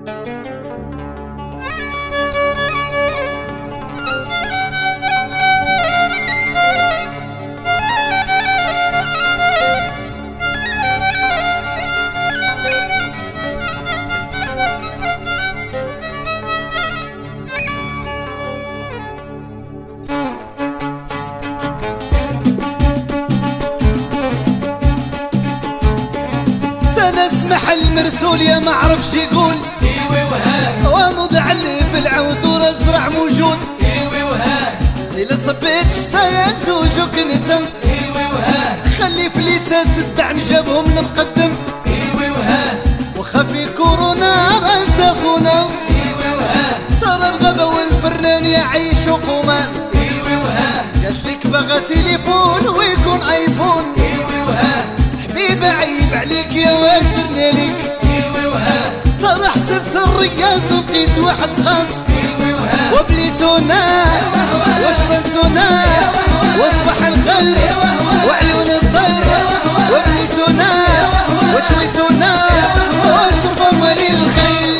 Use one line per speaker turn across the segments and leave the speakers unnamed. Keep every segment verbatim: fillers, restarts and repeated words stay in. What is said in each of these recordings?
اسمح المرسول يا ما عرفش يقول
ايوي وها،
ومضع اللي في العود والازرع موجود
ايوي وها،
إلا صبيت شتايا زوجك نتم
ايوي وها،
خلي فليسات الدعم جابهم المقدم
ايوي وها،
وخا في كورونا انت خونا
ايوي وها،
ترى الغبا والفرنان يعيش قومان
ايوي وها،
قالت لك بغا تليفون ويكون ايفون
ايوي وها،
حبيبه عيب عليك يا واش درنا لك
ايوي وها،
ترى حسبت الرياس ولقيت واحد خاص
ايوي وها،
وبليتونا وشرنتونا واصبح الخير وعيون الطير وبليتونا وشويتونا واشرب مالي الخيل.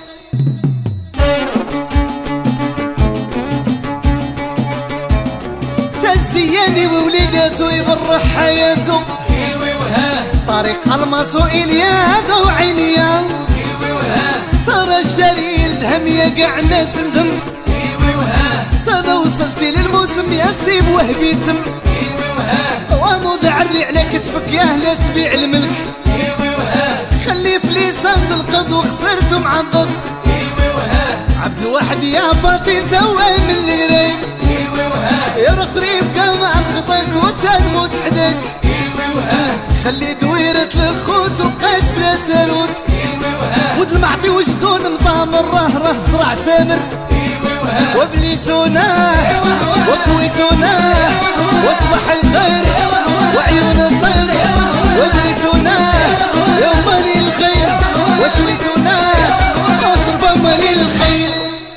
تزياني ووليداتو يبرح حياته
ايوي وها،
طريق المسؤول يا ذو عينيا
ايوي وها،
ترى الشريل دهم يا قاع ما تندم
ايوي وها،
تذا وصلتي للموسم يا تسيب وهبيتم
ايوي وها،
ومضع اللي على كتفك يا لا تبيع الملك
ايوي وها،
خلي فليسات القد وخسرتو معضد
ايوي وها،
عبد الواحد يا فاطين توا من الغريب
ايوي وها،
يا رخريب قام عن خطاك وتنموت حدك
ايوي وها،
خلي دويرة الخوت وبقيت بلا ساروت
ايوي وها،
ود المعطي وجدون مطامر راه راه زرع سامر
ايوي وها،
وبليتونا وكويتونا واصبح الخير وعيون الطير وبليتونا يا مالي الخير وشويتونا اشرب مالي الخيل.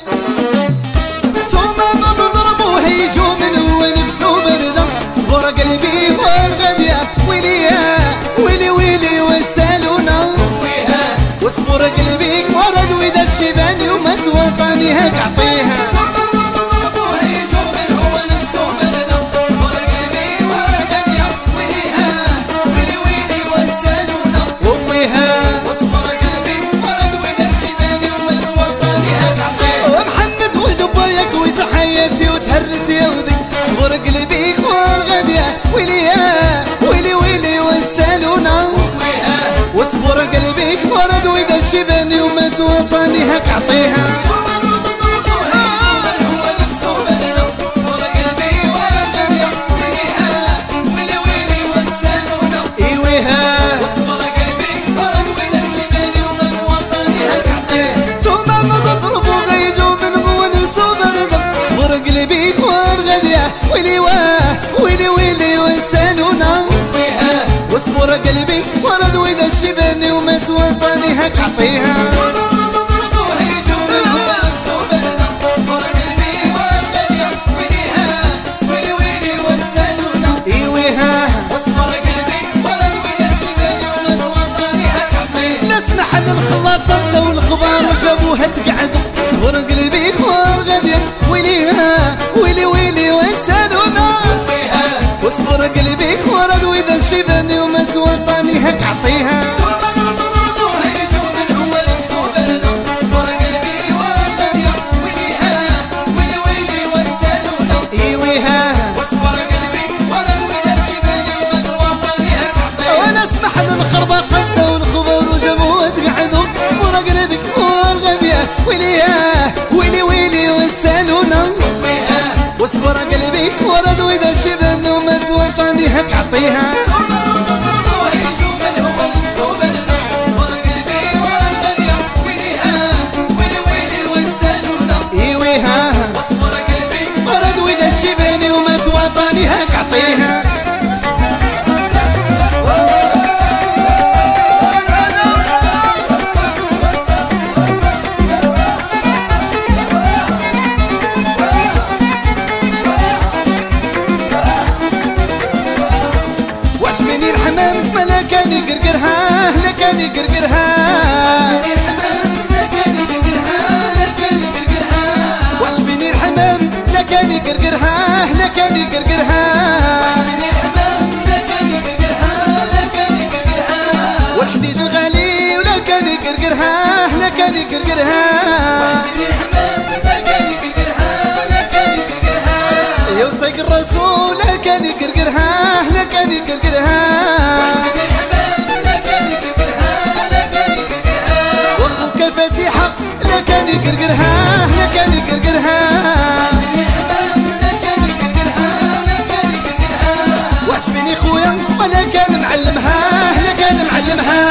توما نضربو هيجو من هو نفسو بردم صبر قلبي والغدية ويليا ويلي ويلي وسالونا واصبر قلبي ورد ويدا الشيباني وما توطني هاك عطيها. حياتي وتهرس يا ودي صبر قلبيك والغدية ويليا ويلي ويلي والسالونا واصبر قلبيك ورد ويدا الشيباني وما توطني هاك عطيها. قلبيك والغدية ويلي واه ويلي ويلي وسالونا واصبر قلبي ورد ويدا الشيباني وما توطني هاك عطيها. نسمح للخلاط ضدوا والخبار وجابوها تقعدوا صبر قلبيك والغدية ويليها ويلي ويلي وسالونا واصبر قلبيك ورد ويدا الشيباني وما توطني هاك عطيها. ونسمح للخربقة والخبار وجابوها تقعدوا صبر قلبيك والغدية ويليها ويلي ويلي وسالونا واصبر قلبي ورد ويدا الشيبان وما توطني هاك عطيها. ايويها ورد ويدا الشيباني وما توطني هاك عطيها. قرقرها لكاني قرقرها يا وسيق الرسول لكاني قرقرها لكاني قرقرها واخوك فاتحة لكاني قرقرها لكاني قرقرها وعجبني خويا ولا كان معلمها لكان معلمها.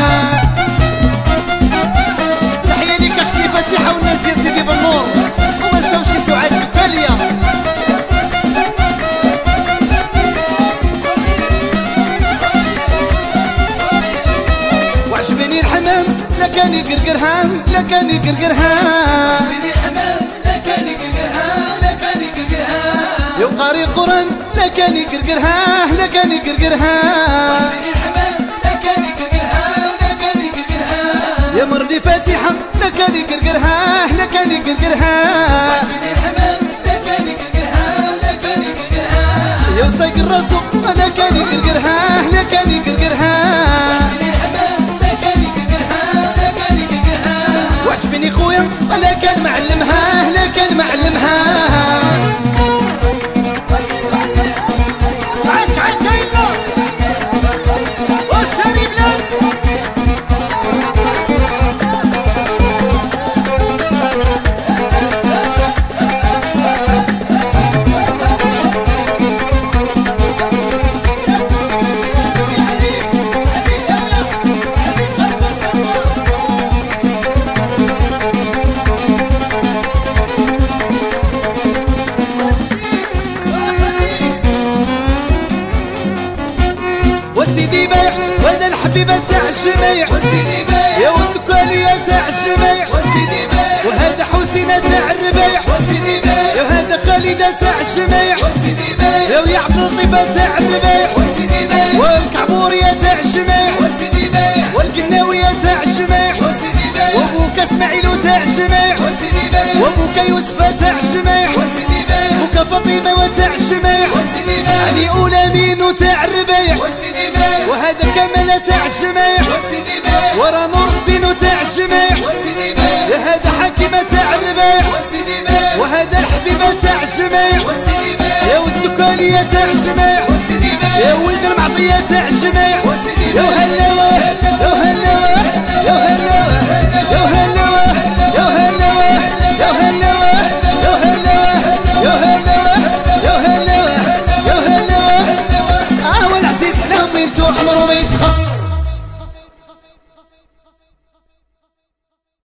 تحية ليك اختي فاتحة والناس يا سيدي بالنور وما نساوش سعاد الكفالية. وعجبني الحمام لكان يقرقرها لكان يقرقرها يا قاري القرآن لكان يقرقرها لكان يقرقرها يا مرضي فاتحة لكان يقرقرها لكان يقرقرها يا وسيق الرسول لكان يقرقرها لكان يقرقرها وعجبني خويا لكان معلمها لكان معلمها. وسيدي بايع وهذا الحبيبة تاع الجميع يا والدكالية تاع الجميع وهذا حسينة تاع الربيع يا هذا خالدة تاع الجميع يا ويا عبد اللطيفة تاع الربيع والكعبورية تاع الجميع والقناوية تاع الجميع وابوك اسماعيل تاع الجميع وابوك يوسف تاع الجميع وابوك فاطمة وتاع الجميع علي أولى مينو تاع الربيع وهذا كمال تاع الجميع ورا نور الدين تاع الجميع يا هذا حكيمة تاع الربيع وهذا الحبيبة تاع الجميع يا والدكالية تاع الجميع يا ولد المعطية تاع الجميع يا وهلا يا وهلا